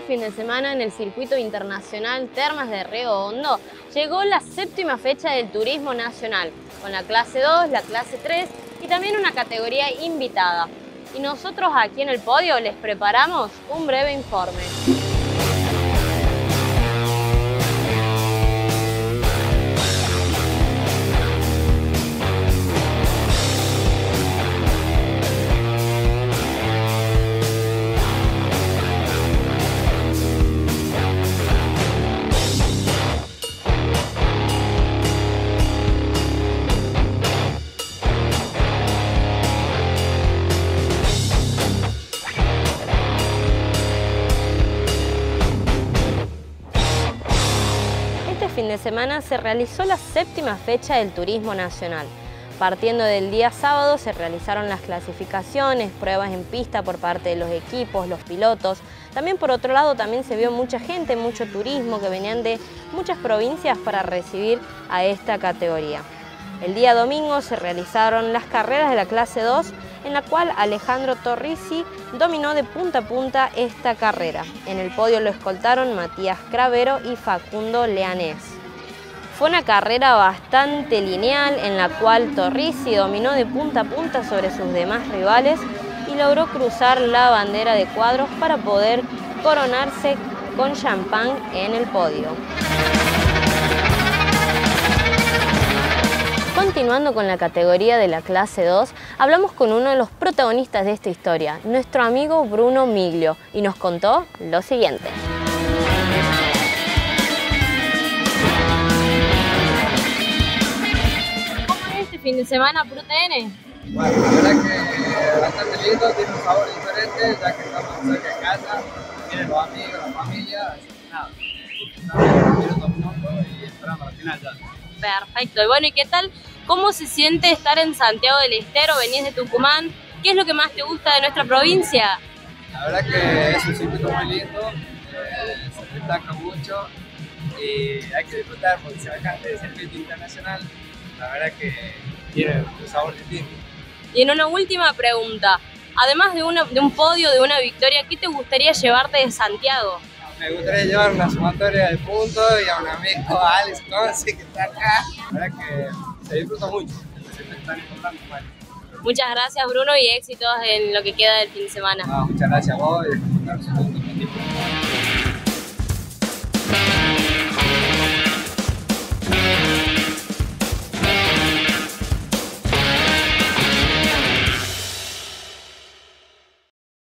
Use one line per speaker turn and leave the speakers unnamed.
fin de semana en el circuito internacional Termas de Río Hondo llegó la séptima fecha del turismo nacional, con la clase 2, la clase 3 y también una categoría invitada. Y nosotros aquí en el podio les preparamos un breve informe. Fin de semana se realizó la séptima fecha del turismo nacional. Partiendo del día sábado se realizaron las clasificaciones, pruebas en pista por parte de los equipos, los pilotos. También por otro lado también se vio mucha gente, mucho turismo que venían de muchas provincias para recibir a esta categoría. El día domingo se realizaron las carreras de la clase 2, en la cual Alejandro Torrisi dominó de punta a punta esta carrera. En el podio lo escoltaron Matías Cravero y Facundo Leanés. Fue una carrera bastante lineal en la cual Torrisi dominó de punta a punta sobre sus demás rivales y logró cruzar la bandera de cuadros para poder coronarse con champán en el podio. Continuando con la categoría de la clase 2, hablamos con uno de los protagonistas de esta historia, nuestro amigo Bruno Miglio, y nos contó lo siguiente. ¿Cómo es este fin de semana por UTN?
Bueno, la verdad que bastante lindo, tiene un sabor diferente, ya que estamos cerca de casa, vienen los amigos, la familia, así que nada, estamos y esperamos al final ya.
Perfecto, y bueno, ¿y qué tal? ¿Cómo se siente estar en Santiago del Estero? Venís de Tucumán. ¿Qué es lo que más te gusta de nuestra provincia?
La verdad que es un circuito muy lindo, se destaca mucho y hay que disfrutar porque se baja del circuito internacional. La verdad que tiene un sabor distinto.
Y en una última pregunta, además de un podio, de una victoria, ¿qué te gustaría llevarte de Santiago?
Me gustaría llevar una sumatoria de puntos y a un amigo, a Alex Conce, que está acá. La verdad que se disfruta mucho, es tan importante para él.
Muchas gracias, Bruno, y éxitos en lo que queda del fin de semana.
Muchas gracias a vos y disfrutar su punto.